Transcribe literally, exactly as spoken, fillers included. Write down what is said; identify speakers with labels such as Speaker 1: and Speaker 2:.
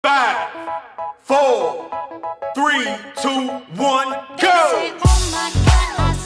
Speaker 1: Five, four, three, two, one, go!
Speaker 2: Say, oh my God, I